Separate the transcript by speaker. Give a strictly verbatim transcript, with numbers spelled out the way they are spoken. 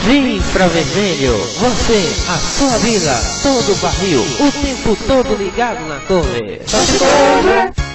Speaker 1: Infravermelho, você, a sua vila, todo o barril, o tempo todo ligado na torre.